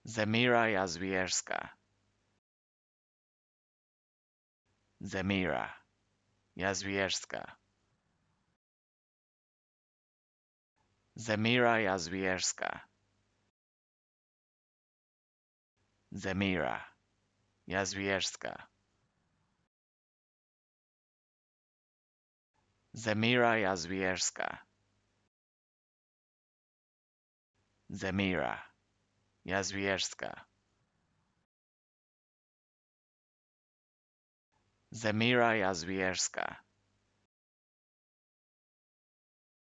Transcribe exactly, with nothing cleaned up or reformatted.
Zemira Jazwierska. Zemira Jazwierska. Zemira Jazwierska. Zemira Jazwierska. Zemira Jazwierska. Zemira Jazwierska. Zemira Jazwierska.